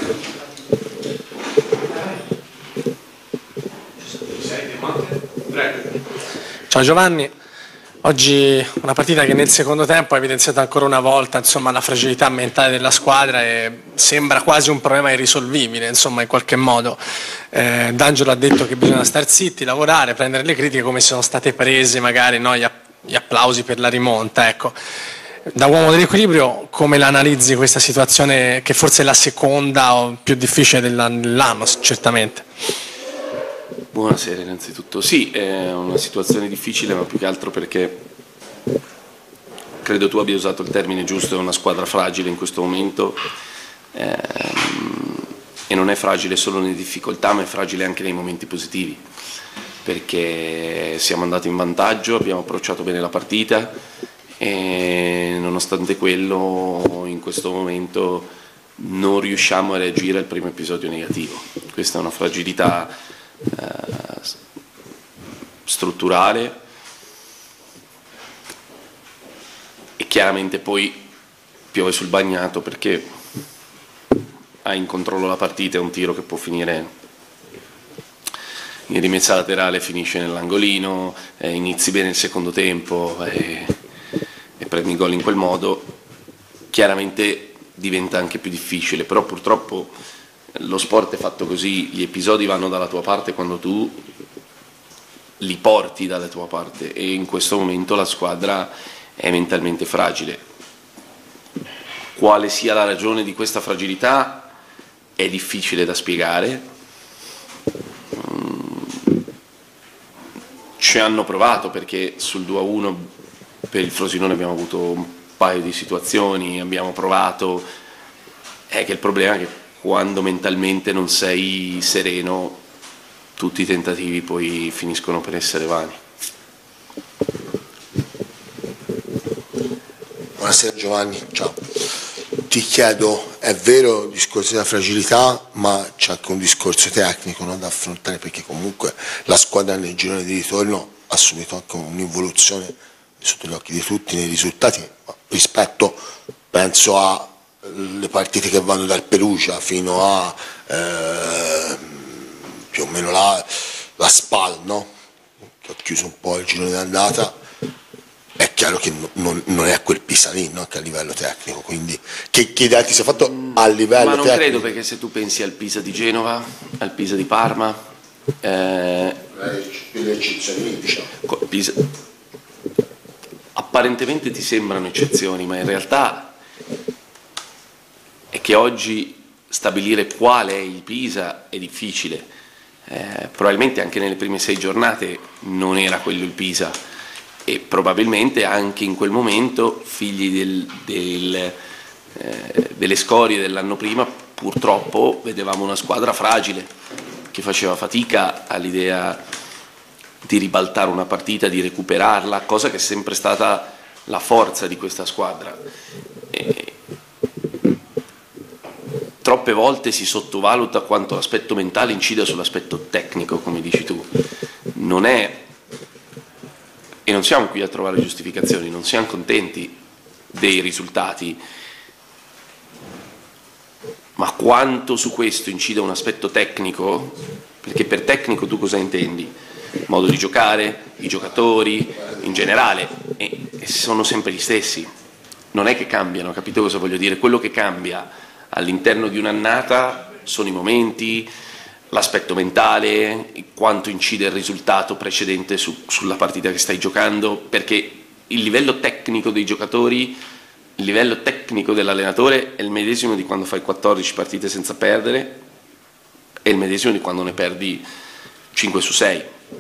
Ciao Giovanni, oggi una partita che nel secondo tempo ha evidenziato ancora una volta, insomma, la fragilità mentale della squadra e sembra quasi un problema irrisolvibile, insomma, in qualche modo. D'Angelo ha detto che bisogna star zitti, lavorare, prendere le critiche come sono state prese magari, no, gli applausi per la rimonta, ecco. Da uomo dell'equilibrio, come la analizzi questa situazione che forse è la seconda o più difficile dell'anno, certamente? Buonasera innanzitutto. Sì, è una situazione difficile, ma più che altro perché credo tu abbia usato il termine giusto, è una squadra fragile in questo momento e non è fragile solo nelle difficoltà, ma è fragile anche nei momenti positivi, perché siamo andati in vantaggio, abbiamo approcciato bene la partita e nonostante quello in questo momento non riusciamo a reagire al primo episodio negativo. Questa è una fragilità strutturale e chiaramente poi piove sul bagnato, perché hai in controllo la partita e un tiro che può finire in rimessa laterale, finisce nell'angolino, inizi bene il secondo tempo e prendi gol in quel modo, chiaramente diventa anche più difficile, però purtroppo lo sport è fatto così, gli episodi vanno dalla tua parte quando tu li porti dalla tua parte e in questo momento la squadra è mentalmente fragile. Quale sia la ragione di questa fragilità è difficile da spiegare. Ci hanno provato, perché sul 2-1 per il Frosinone abbiamo avuto un paio di situazioni, abbiamo provato, è che il problema è che quando mentalmente non sei sereno tutti i tentativi poi finiscono per essere vani. Buonasera Giovanni, ciao. Ti chiedo, è vero il discorso della fragilità, ma c'è anche un discorso tecnico, no, da affrontare, perché comunque la squadra nel girone di ritorno ha subito anche un'involuzione sotto gli occhi di tutti nei risultati, rispetto, penso alle partite che vanno dal Perugia fino a più o meno la Spal, no? Che ha chiuso un po' il girone d'andata. È chiaro che non è quel Pisa lì, no? Che a livello tecnico, quindi che idea ti sei fatto a livello tecnico? Ma non credo, perché se tu pensi al Pisa di Genova, al Pisa di Parma, le eccezioni, diciamo. Pisa, apparentemente ti sembrano eccezioni, ma in realtà è che oggi stabilire qual è il Pisa è difficile. Probabilmente anche nelle prime 6 giornate non era quello il Pisa, e probabilmente anche in quel momento, figli delle scorie dell'anno prima, purtroppo vedevamo una squadra fragile che faceva fatica all'idea di ribaltare una partita, di recuperarla, cosa che è sempre stata la forza di questa squadra. Troppe volte si sottovaluta quanto l'aspetto mentale incida sull'aspetto tecnico, come dici tu. Non è, e non siamo qui a trovare giustificazioni, non siamo contenti dei risultati, ma quanto su questo incida un aspetto tecnico, perché per tecnico tu cosa intendi? Modo di giocare, i giocatori, in generale, e sono sempre gli stessi, non è che cambiano, capite cosa voglio dire? Quello che cambia all'interno di un'annata sono i momenti, l'aspetto mentale, quanto incide il risultato precedente sulla partita che stai giocando, perché il livello tecnico dei giocatori, il livello tecnico dell'allenatore è il medesimo di quando fai 14 partite senza perdere, è il medesimo di quando ne perdi 5 su 6.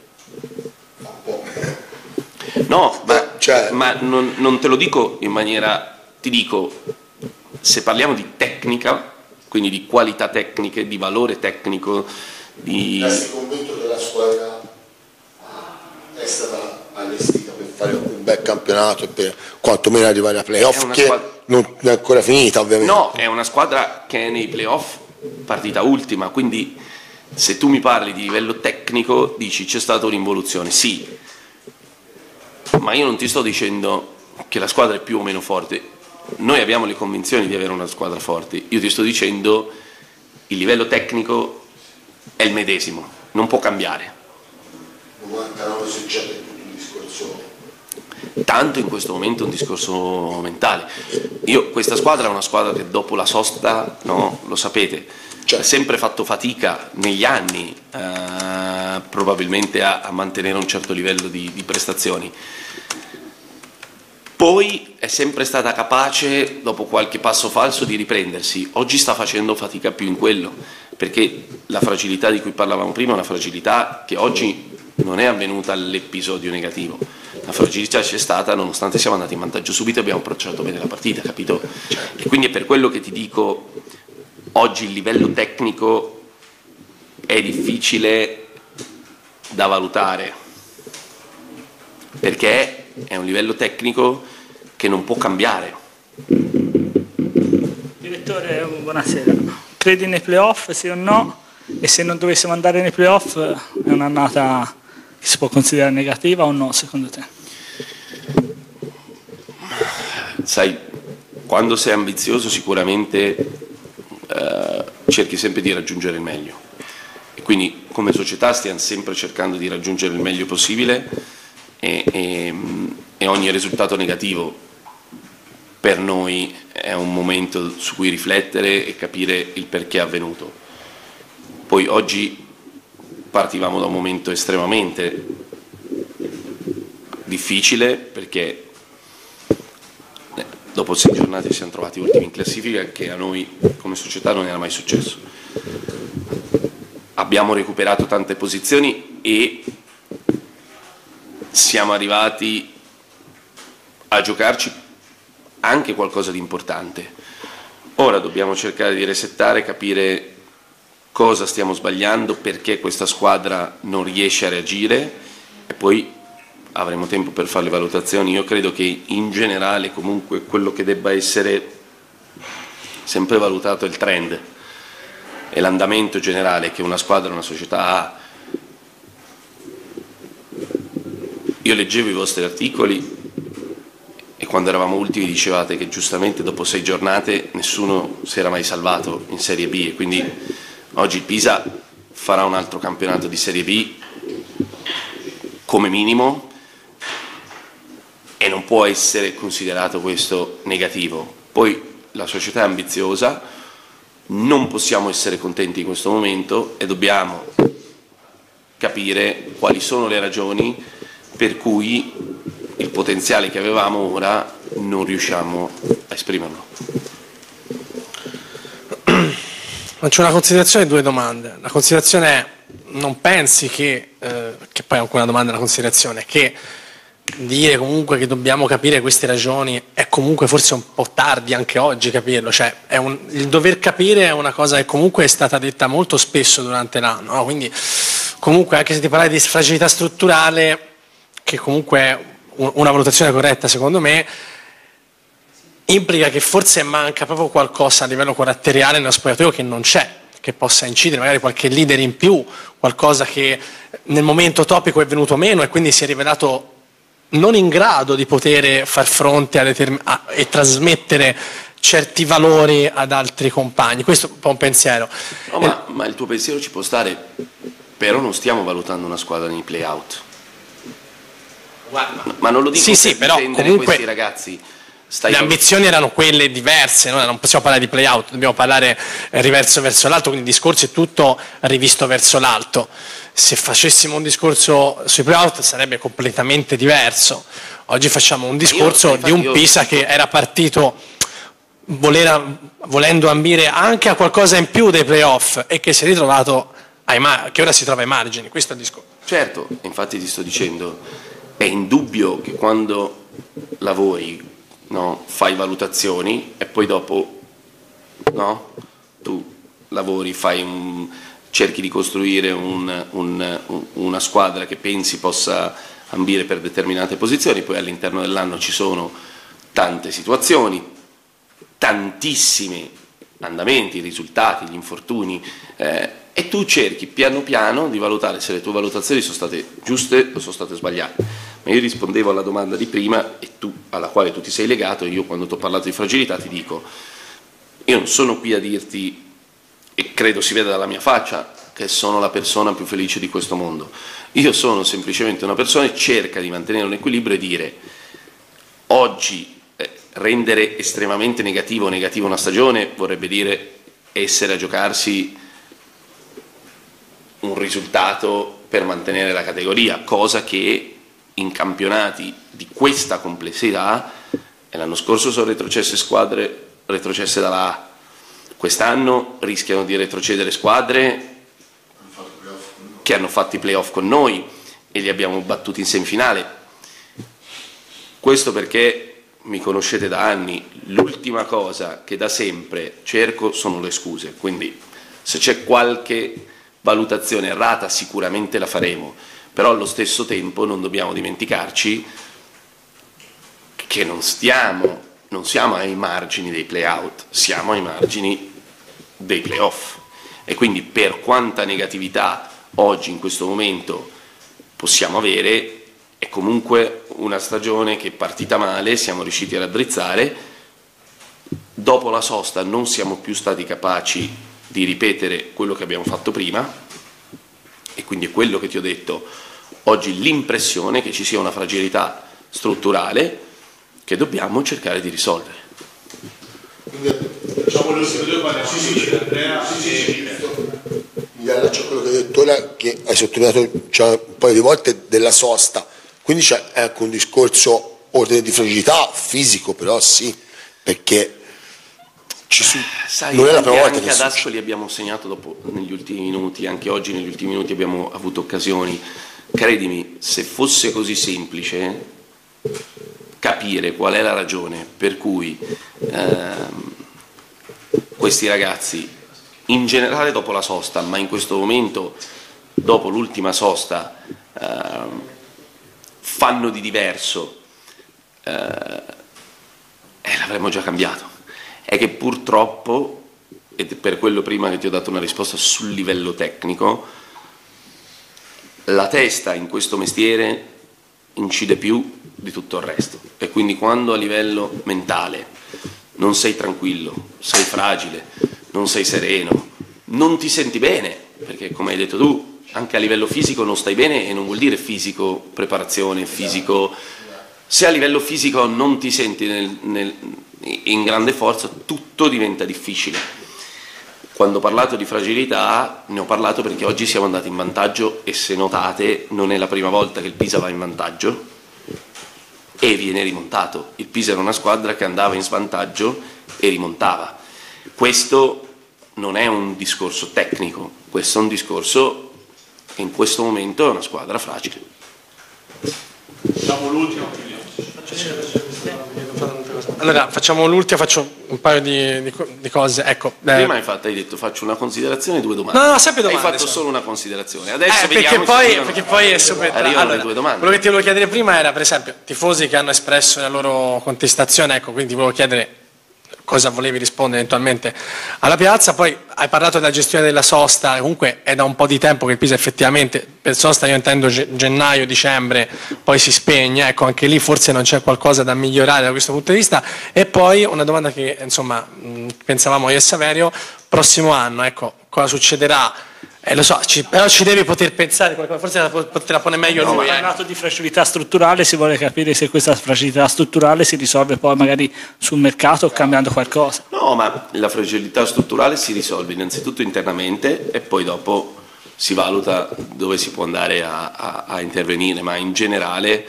No, ma non te lo dico in maniera, ti dico, se parliamo di tecnica, quindi di qualità tecniche, di valore tecnico, di... Sei convinto che la squadra è stata allestita per fare un bel campionato e per quantomeno arrivare ai playoff, che non è ancora finita ovviamente? No, è una squadra che è nei playoff, partita ultima, quindi se tu mi parli di livello tecnico dici c'è stata un'involuzione, sì, ma io non ti sto dicendo che la squadra è più o meno forte. Noi abbiamo le convinzioni di avere una squadra forte, io ti sto dicendo il livello tecnico è il medesimo, non può cambiare. 99 succede un discorso. Tanto in questo momento è un discorso mentale. Questa squadra è una squadra che dopo la sosta, no, lo sapete, ha sempre fatto fatica negli anni probabilmente a mantenere un certo livello di prestazioni. Poi è sempre stata capace, dopo qualche passo falso, di riprendersi. Oggi sta facendo fatica più in quello, perché la fragilità di cui parlavamo prima è una fragilità che oggi non è avvenuta all'episodio negativo. La fragilità c'è stata nonostante siamo andati in vantaggio subito e abbiamo approcciato bene la partita, capito? E quindi è per quello che ti dico, oggi il livello tecnico è difficile da valutare, perché è un livello tecnico che non può cambiare. Direttore, buonasera. Credi nei playoff, sì o no? E se non dovessimo andare nei playoff è un'annata che si può considerare negativa o no, secondo te? Sai, quando sei ambizioso sicuramente cerchi sempre di raggiungere il meglio. E quindi come società stiamo sempre cercando di raggiungere il meglio possibile e ogni risultato negativo per noi è un momento su cui riflettere e capire il perché è avvenuto. Poi oggi partivamo da un momento estremamente difficile perché dopo 6 giornate ci siamo trovati ultimi in classifica, che a noi come società non era mai successo. Abbiamo recuperato tante posizioni e siamo arrivati a giocarci anche qualcosa di importante. Ora dobbiamo cercare di resettare, capire cosa stiamo sbagliando, perché questa squadra non riesce a reagire e poi avremo tempo per fare le valutazioni. Io credo che in generale comunque quello che debba essere sempre valutato è il trend e l'andamento generale che una squadra, una società ha. Io leggevo i vostri articoli e quando eravamo ultimi dicevate che giustamente dopo 6 giornate nessuno si era mai salvato in Serie B e quindi oggi il Pisa farà un altro campionato di Serie B come minimo e non può essere considerato questo negativo. Poi la società è ambiziosa, non possiamo essere contenti in questo momento e dobbiamo capire quali sono le ragioni per cui il potenziale che avevamo ora non riusciamo a esprimerlo. Faccio una considerazione e 2 domande. La considerazione è, non pensi che poi è anche una domanda e una considerazione, che dire comunque che dobbiamo capire queste ragioni è comunque forse un po' tardi anche oggi capirlo, cioè il dover capire è una cosa che comunque è stata detta molto spesso durante l'anno, no? Quindi comunque anche se ti parlai di fragilità strutturale, che comunque è una valutazione corretta secondo me, implica che forse manca proprio qualcosa a livello caratteriale nello spogliatoio che non c'è, che possa incidere, magari qualche leader in più, qualcosa che nel momento topico è venuto meno e quindi si è rivelato non in grado di poter far fronte e trasmettere certi valori ad altri compagni. Questo è un po' un pensiero. No, ma il tuo pensiero ci può stare, però non stiamo valutando una squadra nei play-out. Ma non lo dico per però comunque questi ragazzi. Le ambizioni erano quelle diverse, no? Non possiamo parlare di play-out, dobbiamo parlare riverso verso l'alto, quindi il discorso è tutto rivisto verso l'alto. Se facessimo un discorso sui play-out sarebbe completamente diverso. Oggi facciamo un discorso di un Pisa che era partito volendo ambire anche a qualcosa in più dei play-off e che si è ritrovato che ora si trova ai margini. Questo è il discorso. Certo, infatti ti sto dicendo, è indubbio che quando lavori, no, fai valutazioni e poi dopo, no, tu lavori, cerchi di costruire una squadra che pensi possa ambire per determinate posizioni, poi all'interno dell'anno ci sono tante situazioni, tantissimi andamenti, risultati, gli infortuni e tu cerchi piano piano di valutare se le tue valutazioni sono state giuste o sono state sbagliate. Ma io rispondevo alla domanda di prima alla quale tu ti sei legato, e io quando ti ho parlato di fragilità ti dico, io non sono qui a dirti e credo si veda dalla mia faccia che sono la persona più felice di questo mondo. Io sono semplicemente una persona che cerca di mantenere un equilibrio e dire oggi rendere estremamente negativa una stagione vorrebbe dire essere a giocarsi un risultato per mantenere la categoria, cosa che in campionati di questa complessità, e l'anno scorso sono retrocesse squadre retrocesse dalla A, quest'anno rischiano di retrocedere squadre che hanno fatto i playoff con noi e li abbiamo battuti in semifinale. Questo perché mi conoscete da anni, l'ultima cosa che da sempre cerco sono le scuse, quindi se c'è qualche valutazione errata sicuramente la faremo, però allo stesso tempo non dobbiamo dimenticarci che non siamo ai margini dei play-out, siamo ai margini dei play-off, e quindi per quanta negatività oggi in questo momento possiamo avere, è comunque una stagione che è partita male, siamo riusciti a raddrizzare, dopo la sosta non siamo più stati capaci di ripetere quello che abbiamo fatto prima, e quindi è quello che ti ho detto, oggi l'impressione che ci sia una fragilità strutturale che dobbiamo cercare di risolvere. Facciamo le ultime due parole. Mi allaccio a quello che hai detto ora, che hai sottolineato un paio di volte della sosta, quindi c'è anche un discorso ordine di fragilità fisico, però sì, perché sai, non è la prima volta anche che ad Ascoli abbiamo segnato dopo, negli ultimi minuti, anche oggi negli ultimi minuti abbiamo avuto occasioni. Credimi, se fosse così semplice capire qual è la ragione per cui questi ragazzi, in generale dopo la sosta, ma in questo momento dopo l'ultima sosta, fanno di diverso, l'avremmo già cambiato. È che purtroppo, e per quello prima che ti ho dato una risposta sul livello tecnico, la testa in questo mestiere incide più di tutto il resto, e quindi quando a livello mentale non sei tranquillo, sei fragile, non sei sereno, non ti senti bene, perché come hai detto tu anche a livello fisico non stai bene, e non vuol dire fisico preparazione, fisico, se a livello fisico non ti senti in grande forza, tutto diventa difficile. Quando ho parlato di fragilità ne ho parlato perché oggi siamo andati in vantaggio, e se notate non è la prima volta che il Pisa va in vantaggio e viene rimontato. Il Pisa era una squadra che andava in svantaggio e rimontava. Questo non è un discorso tecnico, questo è un discorso che in questo momento è una squadra fragile. Facciamo l'ultimo. Allora facciamo l'ultima, faccio un paio di cose. Ecco, prima hai detto faccio una considerazione e due domande. No, sempre domande. Hai fatto solo una considerazione. Adesso perché poi è super. Arrivano le due domande. Quello che ti volevo chiedere prima era, per esempio, tifosi che hanno espresso la loro contestazione, ecco, quindi volevo chiedere cosa volevi rispondere eventualmente alla piazza. Poi hai parlato della gestione della sosta, comunque è da un po' di tempo che il Pisa effettivamente per sosta, io intendo gennaio, dicembre, poi si spegne, ecco, anche lì forse non c'è qualcosa da migliorare da questo punto di vista. E poi una domanda che insomma pensavamo io e Saverio, prossimo anno, ecco, cosa succederà? Lo so, però ci devi poter pensare, forse te la pone meglio lui. È nato di fragilità strutturale, si vuole capire se questa fragilità strutturale si risolve poi magari sul mercato o cambiando qualcosa. No, ma la fragilità strutturale si risolve innanzitutto internamente e poi dopo si valuta dove si può andare a intervenire, ma in generale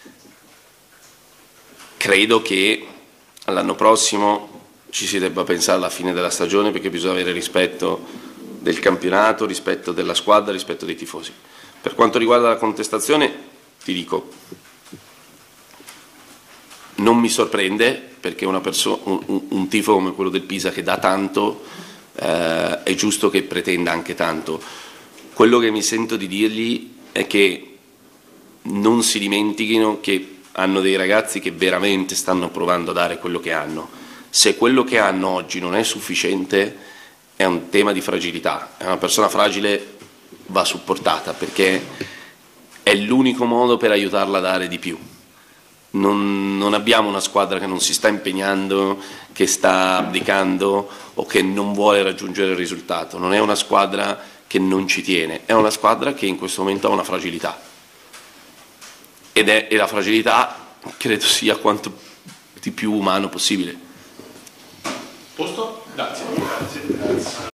credo che l'anno prossimo ci si debba pensare alla fine della stagione, perché bisogna avere rispetto del campionato, rispetto della squadra, rispetto dei tifosi. Per quanto riguarda la contestazione, ti dico, non mi sorprende, perché un tifo come quello del Pisa che dà tanto, è giusto che pretenda anche tanto. Quello che mi sento di dirgli è che non si dimentichino che hanno dei ragazzi che veramente stanno provando a dare quello che hanno. Se quello che hanno oggi non è sufficiente, è un tema di fragilità, è una persona fragile, va supportata, perché è l'unico modo per aiutarla a dare di più. non abbiamo una squadra che non si sta impegnando, che sta abdicando o che non vuole raggiungere il risultato, non è una squadra che non ci tiene, è una squadra che in questo momento ha una fragilità e la fragilità credo sia quanto di più umano possibile. Posto? Grazie.